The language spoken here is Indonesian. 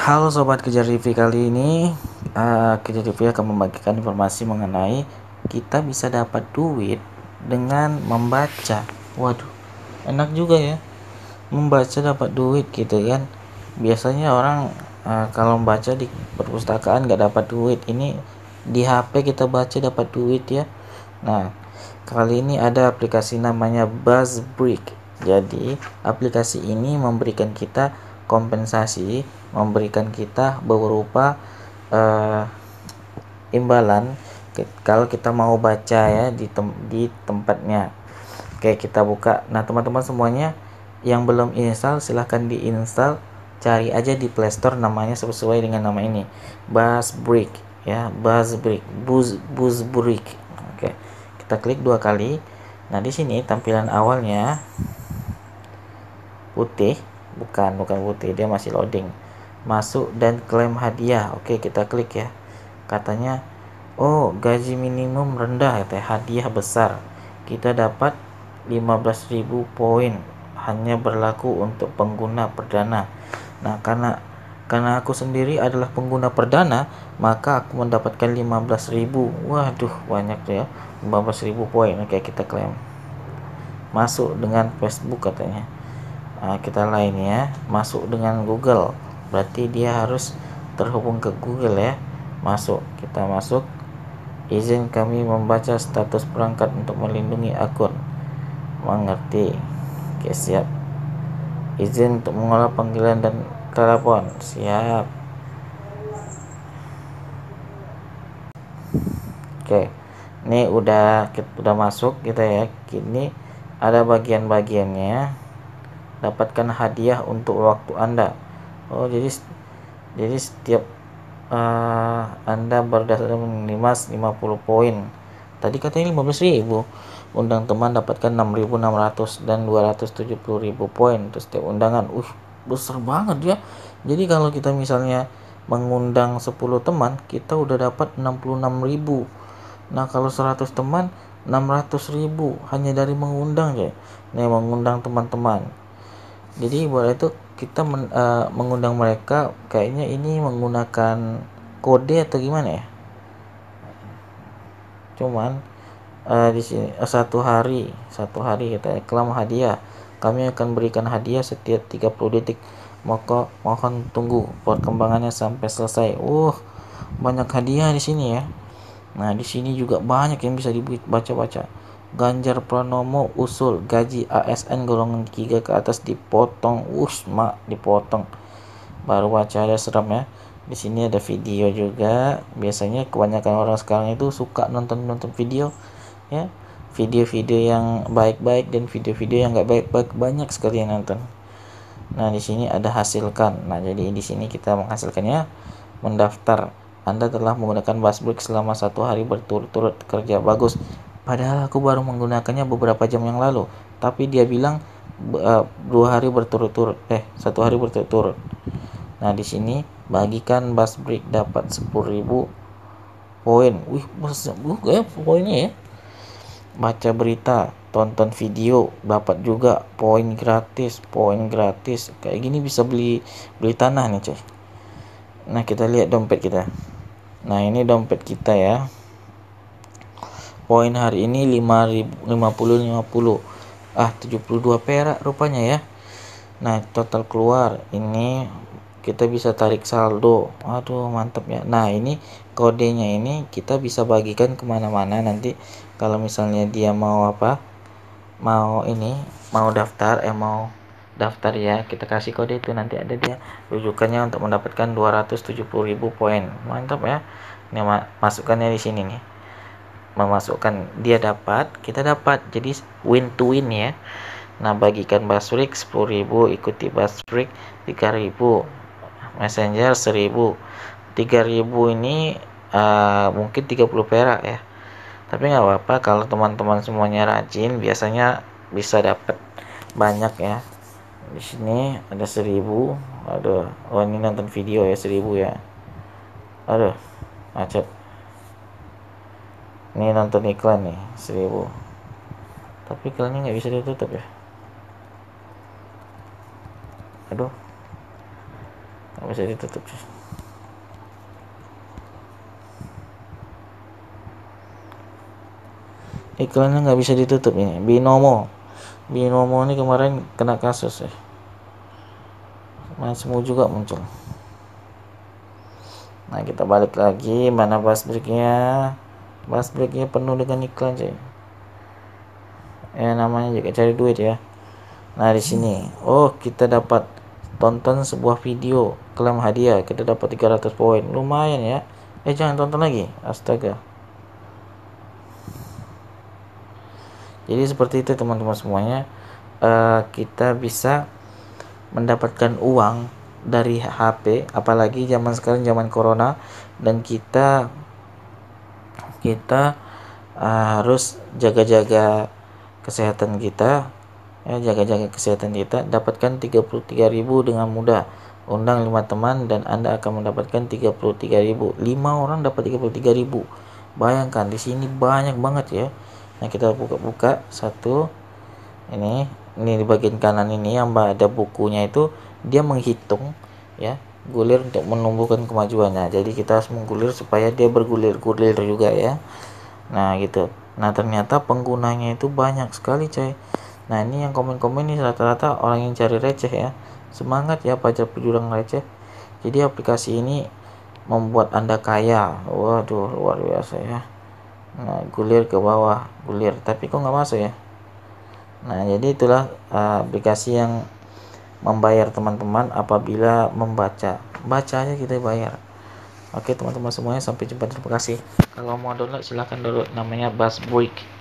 Halo Sobat Kejar TV, kali ini Kejar TV akan membagikan informasi mengenai kita bisa dapat duit dengan membaca. Waduh, enak juga ya, membaca dapat duit gitu kan. Biasanya orang kalau membaca di perpustakaan nggak dapat duit, ini di HP kita baca dapat duit ya. Nah, kali ini ada aplikasi namanya Buzzsbrick. Jadi aplikasi ini memberikan kita kompensasi, memberikan kita berupa uh, imbalan kalau kita mau baca ya di tempatnya. Oke, kita buka. Nah, teman-teman semuanya yang belum install silahkan diinstal, cari aja di Play Store namanya sesuai dengan nama ini, Buzzsbrick ya, Buzzsbrick. Oke, kita klik 2 kali. Nah, di sini tampilan awalnya putih, bukan putih, dia masih loading. Masuk dan klaim hadiah. Oke, kita klik ya. Katanya, oh, gaji minimum rendah, katanya hadiah besar. Kita dapat 15.000 poin, hanya berlaku untuk pengguna perdana. Nah, karena aku sendiri adalah pengguna perdana, maka aku mendapatkan 15.000. Waduh, banyak tuh ya, 15.000 poin. Oke, kita klaim. Masuk dengan Facebook katanya. Nah, kita lain ya, masuk dengan Google, berarti dia harus terhubung ke Google ya. Masuk, kita masuk. Izin kami membaca status perangkat untuk melindungi akun. Mengerti. Oke, siap. Izin untuk mengolah panggilan dan telepon. Siap. Oke, ini udah masuk kita ya. Kini ada bagian-bagiannya. Dapatkan hadiah untuk waktu Anda. Oh, jadi setiap Anda berdasarkan minimal 50 poin. Tadi katanya 15.000. Undang teman dapatkan 6.600 dan 270.000 poin untuk setiap undangan. Besar banget ya. Jadi kalau kita misalnya mengundang 10 teman, kita udah dapat 66.000. Nah, kalau 100 teman 600.000 hanya dari mengundang ya. Nih, mengundang teman-teman. Jadi boleh itu kita mengundang mereka, kayaknya ini menggunakan kode atau gimana ya. Cuman di sini satu hari kita klaim hadiah. Kami akan berikan hadiah setiap 30 detik. Maka mohon tunggu perkembangannya sampai selesai. Banyak hadiah di sini ya. Nah, di sini juga banyak yang bisa dibaca-baca. Ganjar Pranowo usul gaji ASN golongan 3 ke atas dipotong. Dipotong. Baru baca ada serem ya. Di sini ada video juga. Biasanya kebanyakan orang sekarang itu suka nonton video ya. Video-video yang baik-baik dan video-video yang enggak baik-baik banyak sekali yang nonton. Nah, di sini ada hasilkan. Nah, jadi di sini kita menghasilkannya. Mendaftar. Anda telah menggunakan Buzzsbrick selama 1 hari berturut-turut, kerja bagus. Padahal aku baru menggunakannya beberapa jam yang lalu, tapi dia bilang 1 hari berturut-turut. Nah, di sini bagikan Buzzsbrick dapat 10.000 poin. Banyak poinnya ya. Baca berita, tonton video, dapat juga poin gratis. Kayak gini bisa beli tanah nih, coy. Nah, kita lihat dompet kita. Nah, ini dompet kita ya. Poin hari ini 50 72 perak rupanya ya. Nah, total keluar ini kita bisa tarik saldo. Aduh, mantap ya. Nah, ini kodenya ini kita bisa bagikan kemana-mana nanti. Kalau misalnya dia mau daftar ya, kita kasih kode itu, nanti ada dia rujukannya untuk mendapatkan 270.000 poin. Mantap ya. Ini masukkannya di sini nih. Memasukkan, dia dapat, kita dapat, jadi win to win ya. Nah, bagikan Buzzsbrick 10.000, ikuti Buzzsbrick 3.000, Messenger 1.000, 3.000 ini mungkin 30 perak ya, tapi nggak apa-apa kalau teman-teman semuanya rajin, biasanya bisa dapat banyak ya. Di sini ada 1.000. Aduh, ini nonton video ya, 1.000 ya. Aduh, macet. Ini nonton iklan nih, 1.000. Tapi iklannya nggak bisa ditutup ya. Aduh. nggak bisa ditutup. Iklannya nggak bisa ditutup ini. Binomo ini kemarin kena kasus ya. Semua juga muncul. Nah kita balik lagi, mana Bus Break-nya penuh dengan iklan coy. Namanya juga cari duit ya. Nah di sini, kita dapat tonton sebuah video klaim hadiah, kita dapat 300 poin, lumayan ya. Jangan tonton lagi, astaga. Jadi seperti itu teman-teman semuanya. Kita bisa mendapatkan uang dari HP, apalagi zaman sekarang zaman corona, dan kita harus jaga-jaga kesehatan kita ya, dapatkan 33.000 dengan mudah. Undang 5 teman dan Anda akan mendapatkan 33.000. 5 orang dapat 33.000. Bayangkan di sini banyak banget ya. Nah kita buka satu. Ini di bagian kanan ini yang ada bukunya itu, dia menghitung ya gulir untuk menumbuhkan kemajuannya. Jadi kita harus menggulir supaya dia bergulir-gulir juga ya. Nah gitu. Nah ternyata penggunanya itu banyak sekali coy. Nah ini yang komen-komen ini rata-rata orang yang cari receh ya. Semangat ya pajak penjurang receh. Jadi aplikasi ini membuat Anda kaya. Waduh luar biasa ya. Nah gulir ke bawah, gulir, tapi kok nggak masuk ya. Nah jadi itulah aplikasi yang membayar teman-teman apabila membaca aja kita bayar. Oke teman-teman semuanya, sampai jumpa, terima kasih. Kalau mau download silahkan download, namanya Bus Break.